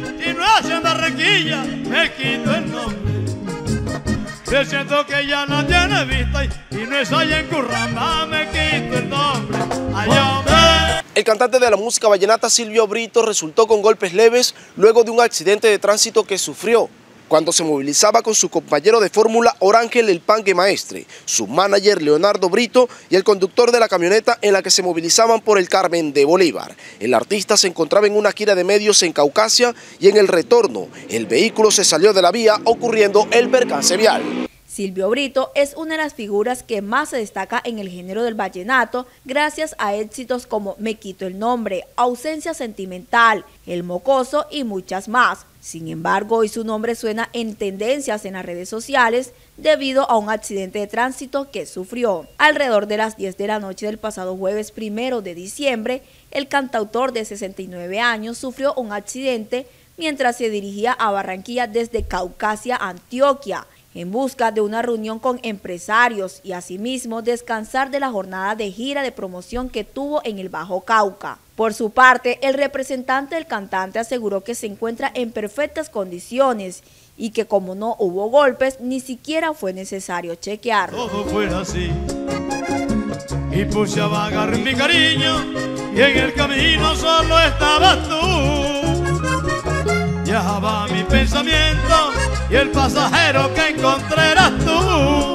y no es en Barranquilla, me quito el nombre. Yo siento que ya no tiene vista y no es allá en Curramba, me quito el nombre. Ay, hombre. El cantante de la música vallenata Silvio Brito resultó con golpes leves luego de un accidente de tránsito que sufrió cuando se movilizaba con su compañero de fórmula Orángel El Pangue Maestre, su manager Leonardo Brito y el conductor de la camioneta en la que se movilizaban por el Carmen de Bolívar. El artista se encontraba en una gira de medios en Caucasia y en el retorno el vehículo se salió de la vía ocurriendo el percance vial. Silvio Brito es una de las figuras que más se destaca en el género del vallenato gracias a éxitos como Me quito el nombre, Ausencia sentimental, El mocoso y muchas más. Sin embargo, hoy su nombre suena en tendencias en las redes sociales debido a un accidente de tránsito que sufrió. Alrededor de las 10 de la noche del pasado jueves 1 de diciembre, el cantautor de 69 años sufrió un accidente mientras se dirigía a Barranquilla desde Caucasia, Antioquia, en busca de una reunión con empresarios y asimismo descansar de la jornada de gira de promoción que tuvo en el Bajo Cauca. Por su parte, el representante del cantante aseguró que se encuentra en perfectas condiciones y que como no hubo golpes, ni siquiera fue necesario chequear. Todo fuera así y puse a vagar mi cariño y en el camino solo estabas tú. Viajaba mi pensamiento y el pasajero que encontré eras tú.